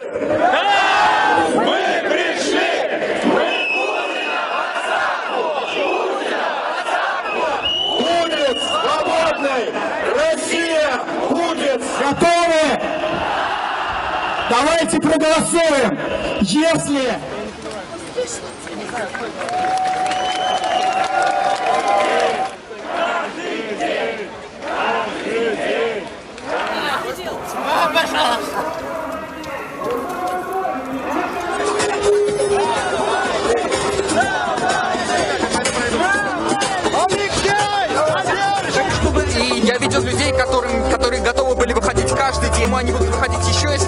Мы пришли! Будет свободной! Россия будет! Готовы? Давайте проголосуем. Если... И я видел людей, которые готовы были выходить каждый день, но они будут выходить еще, если